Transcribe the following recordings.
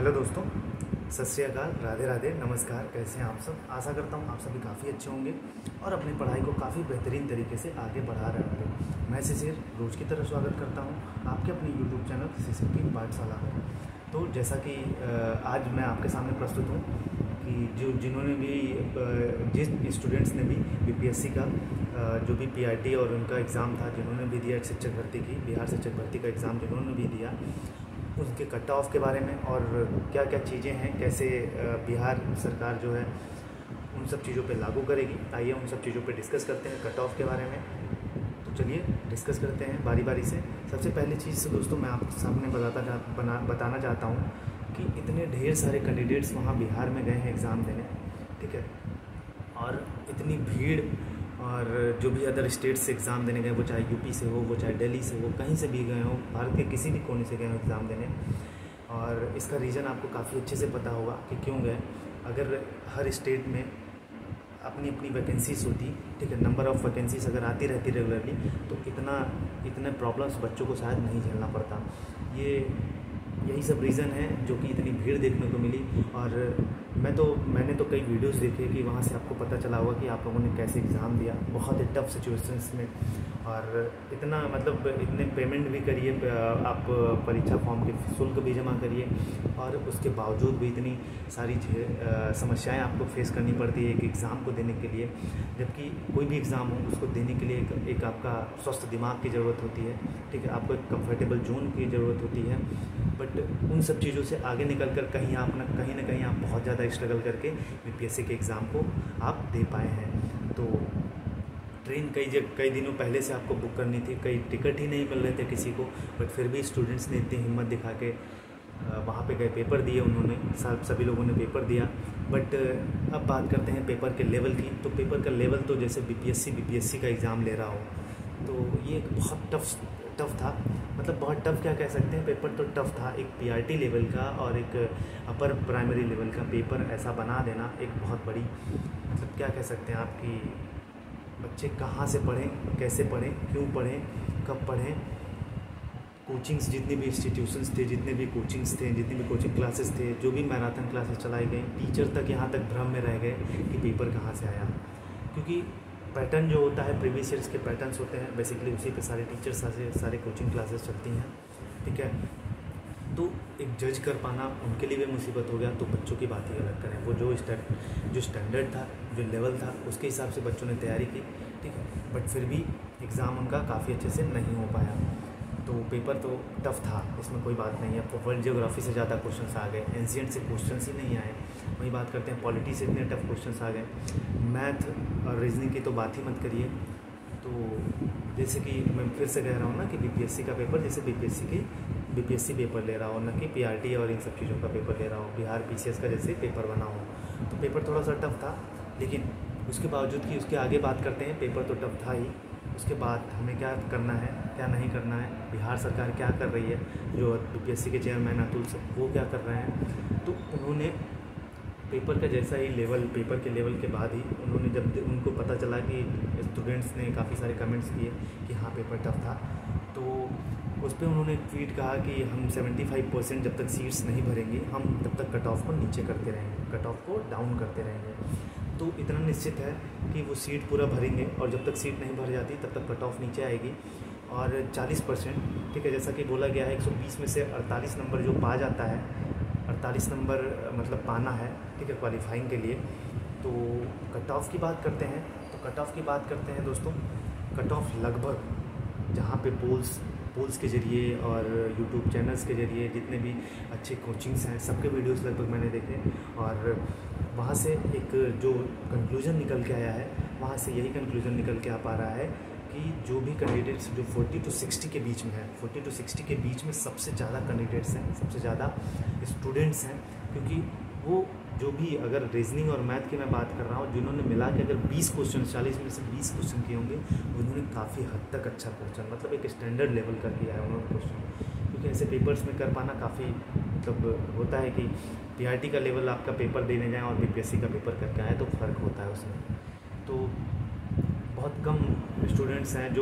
Hello दोस्तों, सत श्री अकाल, राधे राधे, नमस्कार। कैसे हैं आप सब? आशा करता हूँ आप सभी काफ़ी अच्छे होंगे और अपनी पढ़ाई को काफ़ी बेहतरीन तरीके से आगे बढ़ा रहे होंगे। मैं शिशिर रोज़ की तरह स्वागत करता हूँ आपके अपने यूट्यूब चैनल शिशिर की पाठशाला में। तो जैसा कि आज मैं आपके सामने प्रस्तुत हूँ कि जिन्होंने भी जिस स्टूडेंट्स ने भी बीपीएससी का जो भी पीआरटी और उनका एग्ज़ाम था, जिन्होंने भी दिया शिक्षक भर्ती की, बिहार शिक्षक भर्ती का एग्ज़ाम जिन्होंने भी दिया, उनके कट ऑफ के बारे में और क्या क्या चीज़ें हैं, कैसे बिहार सरकार जो है उन सब चीज़ों पे लागू करेगी। आइए उन सब चीज़ों पे डिस्कस करते हैं, कट ऑफ के बारे में। तो चलिए डिस्कस करते हैं बारी बारी से। सबसे पहली चीज़ दोस्तों मैं आपके सामने बताना चाहता हूँ कि इतने ढेर सारे कैंडिडेट्स वहाँ बिहार में गए हैं एग्ज़ाम देने, ठीक है, और इतनी भीड़, और जो भी अदर स्टेट से एग्ज़ाम देने गए, वो चाहे यूपी से हो, वो चाहे दिल्ली से हो, कहीं से भी गए हो, भारत के किसी भी कोने से गए हो एग्ज़ाम देने। और इसका रीज़न आपको काफ़ी अच्छे से पता होगा कि क्यों गए। अगर हर स्टेट में अपनी अपनी वैकेंसीज होती, ठीक है, नंबर ऑफ़ वैकेंसीज अगर आती रहती रेगुलरली, तो इतने प्रॉब्लम्स बच्चों को शायद नहीं झेलना पड़ता। यही सब रीज़न है जो कि इतनी भीड़ देखने को मिली। और मैंने तो कई वीडियोस देखे कि वहाँ से आपको पता चला होगा कि आप लोगों ने कैसे एग्ज़ाम दिया, बहुत ही टफ सिचुएशंस में, और इतने पेमेंट भी करिए, आप परीक्षा फॉर्म के शुल्क भी जमा करिए, और उसके बावजूद भी इतनी सारी समस्याएं आपको फेस करनी पड़ती है एक एग्ज़ाम को देने के लिए। जबकि कोई भी एग्ज़ाम हो, उसको देने के लिए एक आपका स्वस्थ दिमाग की ज़रूरत होती है, ठीक है, आपको एक कंफर्टेबल जोन की ज़रूरत होती है। बट उन सब चीज़ों से आगे निकल कर कहीं ना कहीं आप बहुत ज़्यादा स्ट्रगल करके बीपीएससी के एग्ज़ाम को आप दे पाए हैं। तो ट्रेन कई दिनों पहले से आपको बुक करनी थी, कई टिकट ही नहीं मिल रहे थे किसी को, बट फिर भी स्टूडेंट्स ने इतनी हिम्मत दिखा के वहाँ पे गए, पेपर दिए उन्होंने, सभी लोगों ने पेपर दिया। बट अब बात करते हैं पेपर के लेवल की। तो पेपर का लेवल तो जैसे बीपीएससी का एग्ज़ाम ले रहा हो, तो ये एक बहुत टफ था। मतलब बहुत टफ क्या कह सकते हैं, पेपर तो टफ था। एक पीआरटी लेवल का और एक अपर प्राइमरी लेवल का पेपर ऐसा बना देना एक बहुत बड़ी, मतलब क्या कह सकते हैं आपकी, बच्चे कहाँ से पढ़ें, कैसे पढ़ें, क्यों पढ़ें, कब पढ़ें। कोचिंग्स, जितनी भी इंस्टीट्यूशंस थे, जितने भी कोचिंग्स थे, जितनी भी कोचिंग क्लासेस थे, जो भी मैराथन क्लासेस चलाई गई, टीचर तक यहाँ तक भ्रम में रह गए कि पेपर कहाँ से आया। क्योंकि पैटर्न जो होता है, प्रीवियस ईयर्स के पैटर्न्स होते हैं, बेसिकली उसी पे सारे टीचर्स सारे कोचिंग क्लासेस चलती हैं, ठीक है। तो एक जज कर पाना उनके लिए भी मुसीबत हो गया, तो बच्चों की बात ही अलग करें। वो जो स्टैंडर्ड था, जो लेवल था, उसके हिसाब से बच्चों ने तैयारी की, ठीक है, बट फिर भी एग्ज़ाम उनका काफ़ी अच्छे से नहीं हो पाया। तो पेपर तो टफ था, इसमें कोई बात नहीं है। वर्ल्ड जियोग्राफी से ज़्यादा क्वेश्चंस आ गए, एंशिएंट से क्वेश्चंस ही नहीं आए। वही बात करते हैं, पॉलिटी से इतने टफ क्वेश्चंस आ गए, मैथ और रीजनिंग की तो बात ही मत करिए। तो जैसे कि मैं फिर से कह रहा हूँ ना कि बीपीएससी का पेपर जैसे बीपीएससी पेपर ले रहा हो, ना कि पीआरटी और इन सब चीज़ों का पेपर ले रहा हो, बिहार पीसीएस का जैसे पेपर बना हो। तो पेपर थोड़ा सा टफ था, लेकिन उसके बावजूद कि उसके आगे बात करते हैं, पेपर तो टफ था ही। उसके बाद हमें क्या करना है, क्या नहीं करना है, बिहार सरकार क्या कर रही है, जो बीपीएससी के चेयरमैन अतुल सर वो क्या कर रहे हैं। तो उन्होंने पेपर का जैसा ही पेपर के लेवल के बाद ही उन्होंने, जब उनको पता चला कि स्टूडेंट्स ने काफ़ी सारे कमेंट्स किए कि हाँ पेपर टफ था, तो उस पर उन्होंने ट्वीट कहा कि हम 75% जब तक सीट्स नहीं भरेंगे, हम तब तक कट ऑफ को नीचे करते रहेंगे, कट ऑफ को डाउन करते रहेंगे। तो इतना निश्चित है कि वो सीट पूरा भरेंगे, और जब तक सीट नहीं भर जाती तब तक कट ऑफ नीचे आएगी। और 40%, ठीक है, जैसा कि बोला गया है, 120 में से 48 नंबर जो पा जाता है, 48 नंबर मतलब पाना है, ठीक है, क्वालिफाइंग के लिए। तो कट ऑफ की बात करते हैं, तो कट ऑफ की बात करते हैं दोस्तों, कट ऑफ लगभग जहाँ पे पोल्स के ज़रिए और यूट्यूब चैनल्स के ज़रिए जितने भी अच्छे कोचिंग्स हैं, सबके वीडियोस लगभग मैंने देखे, और वहाँ से एक जो कंक्लूज़न निकल के आया है, वहाँ से यही कंक्लूज़न निकल के आ पा रहा है कि जो भी कैंडिडेट्स जो 40 to 60 के बीच में है, 40 to 60 के बीच में सबसे ज़्यादा कैंडिडेट्स हैं, सबसे ज़्यादा स्टूडेंट्स हैं। क्योंकि वो जो भी, अगर रीजनिंग और मैथ की मैं बात कर रहा हूँ, जिन्होंने मिला के अगर 20 क्वेश्चन, 40 में से 20 क्वेश्चन किए होंगे, उन्होंने काफ़ी हद तक अच्छा क्वेश्चन, मतलब एक स्टैंडर्ड लेवल का किया है उन्होंने क्वेश्चन। क्योंकि ऐसे पेपर्स में कर पाना काफ़ी, मतलब होता है कि पीआरटी का लेवल आपका पेपर देने जाएँ और बीपीएससी का पेपर करके आए तो फ़र्क होता है उसमें। तो बहुत कम स्टूडेंट्स हैं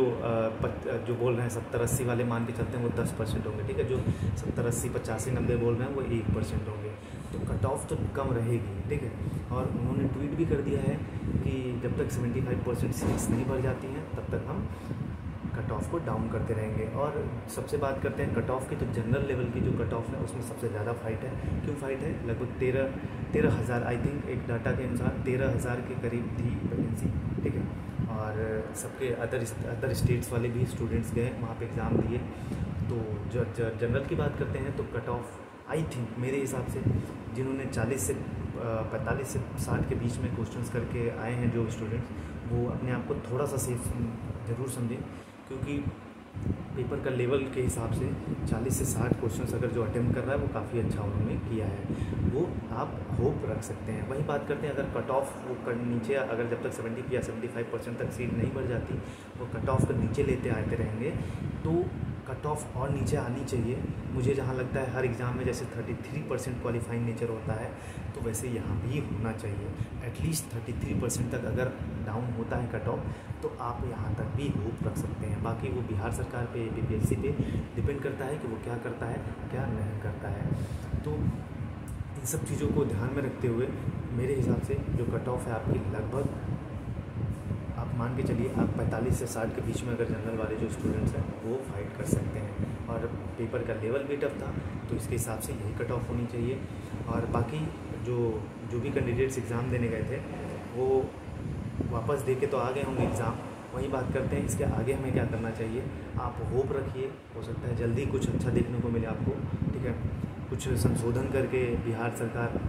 जो बोल रहे हैं 70-80 वाले मान के चलते हैं, वो 10% होंगे, ठीक है। जो 70-80 85-90 बोल रहे हैं वो 1% होंगे, तो कट ऑफ तो कम रहेगी, ठीक है। और उन्होंने ट्वीट भी कर दिया है कि जब तक 75% सीट्स नहीं भर जाती हैं तब तक हम कट ऑफ को डाउन करते रहेंगे। और सबसे बात करते हैं कट ऑफ की, तो जनरल लेवल की जो कट ऑफ है उसमें सबसे ज़्यादा फाइट है। क्यों फाइट है? लगभग 13,000 आई थिंक एक डाटा के अनुसार 13,000 के करीब थी वैकेंसी, ठीक है। और सबके अदर स्टेट्स वाले भी स्टूडेंट्स गए वहाँ पे एग्ज़ाम दिए। तो जो जनरल की बात करते हैं तो कट ऑफ आई थिंक मेरे हिसाब से जिन्होंने 40 से 45 से 60 के बीच में क्वेश्चंस करके आए हैं जो स्टूडेंट्स, वो अपने आप को थोड़ा सा सेफ ज़रूर समझें, क्योंकि पेपर का लेवल के हिसाब से 40 से 60 क्वेश्चंस अगर जो अटेम्प्ट कर रहा है वो काफ़ी अच्छा उन्होंने किया है, वो आप होप रख सकते हैं। वही बात करते हैं अगर कट ऑफ वो नीचे, अगर जब तक 70 या 75% तक सीट नहीं बढ़ जाती, वो कट ऑफ को नीचे लेते आते रहेंगे, तो कट ऑफ और नीचे आनी चाहिए। मुझे जहाँ लगता है हर एग्ज़ाम में जैसे 33% क्वालिफाइंग नेचर होता है, तो वैसे यहाँ भी होना चाहिए। एटलीस्ट 33% तक अगर डाउन होता है कट ऑफ, तो आप यहाँ तक भी होप रख सकते हैं। बाकी वो बिहार सरकार पे, बीपीएससी पे डिपेंड करता है कि वो क्या करता है क्या नहीं करता है। तो इन सब चीज़ों को ध्यान में रखते हुए मेरे हिसाब से जो कट ऑफ है आपकी, लगभग आप मान के चलिए आप 45 से 60 के बीच में अगर जनरल वाले जो स्टूडेंट्स हैं वो फाइट कर सकते हैं। और पेपर का लेवल भी टफ था, तो इसके हिसाब से यही कट ऑफ होनी चाहिए। और बाकी जो भी कैंडिडेट्स एग्ज़ाम देने गए थे वो वापस दे के तो आ गए होंगे एग्ज़ाम। वही बात करते हैं इसके आगे हमें क्या करना चाहिए। आप होप रखिए, हो सकता है जल्दी कुछ अच्छा देखने को मिले आपको, ठीक है। कुछ संशोधन करके बिहार सरकार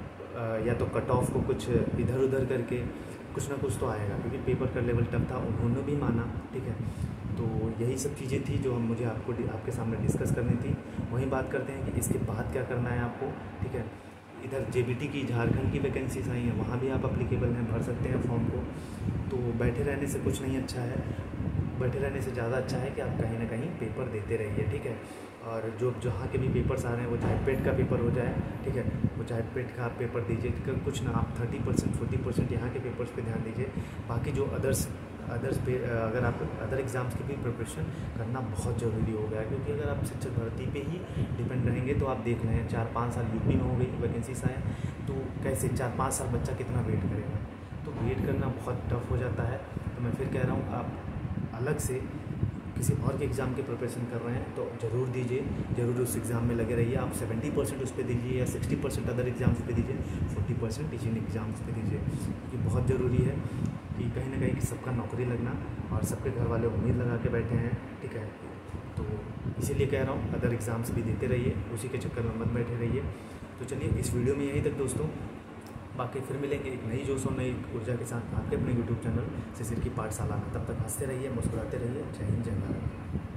या तो कट ऑफ को कुछ इधर उधर करके कुछ ना कुछ तो आएगा, क्योंकि पेपर का लेवल टफ था, उन्होंने भी माना, ठीक है। तो यही सब चीज़ें थी जो मुझे आपके सामने डिस्कस करनी थी। वहीं बात करते हैं कि इसके बाद क्या करना है आपको, ठीक है। इधर जेबीटी की झारखंड की वैकेंसीज आई हैं, वहाँ भी आप अप्लीकेबल हैं, भर सकते हैं फॉर्म को। तो बैठे रहने से कुछ नहीं अच्छा है, बैठे रहने से ज़्यादा अच्छा है कि आप कहीं ना कहीं पेपर देते रहिए, ठीक है। और जहाँ के भी पेपर्स आ रहे हैं वो चाहे पेट का पेपर हो जाए, ठीक है, वो चाहे पेट का आप पेपर दीजिए, कुछ ना आप 30% 40% यहाँ के पेपर्स पे ध्यान दीजिए। बाकी जो अदर्स पे अगर आप अदर एग्ज़ाम्स की भी प्रिपरेशन करना बहुत ज़रूरी हो गया है, क्योंकि अगर आप शिक्षक भर्ती पे ही डिपेंड रहेंगे तो आप देख रहे हैं 4-5 साल यूपी में हो गई वैकेंसीज आए, तो कैसे 4-5 साल बच्चा कितना वेट करेगा, तो वेट करना बहुत टफ हो जाता है। तो मैं फिर कह रहा हूँ आप अलग से किसी और के एग्ज़ाम की प्रिपरेशन कर रहे हैं तो ज़रूर दीजिए, ज़रूर उस एग्ज़ाम में लगे रहिए। आप 70% उस पर दीजिए या 60% अदर एग्ज़ाम्स पे दीजिए, 40% टीचिंग एग्ज़ाम्स पे दीजिए, क्योंकि बहुत ज़रूरी है कि कहीं ना कहीं सबका नौकरी लगना, और सबके घर वाले उम्मीद लगा के बैठे हैं, ठीक है। तो इसीलिए कह रहा हूँ अदर एग्ज़ाम्स भी देते रहिए, उसी के चक्कर में मत बैठे रहिए। तो चलिए इस वीडियो में यहीं तक दोस्तों, बाकी फिर मिलेंगे एक नई जोश और नई ऊर्जा के साथ आपके अपने यूट्यूब चैनल शिशिर की पाठशाला में। तब तक हंसते रहिए, मुस्कुराते रहिए। जय हिंद, जय भारत।